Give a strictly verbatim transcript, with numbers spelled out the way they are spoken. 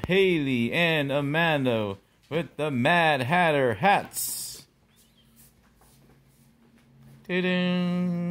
Haili and Amanda with the Mad Hatter hats. Ta-da!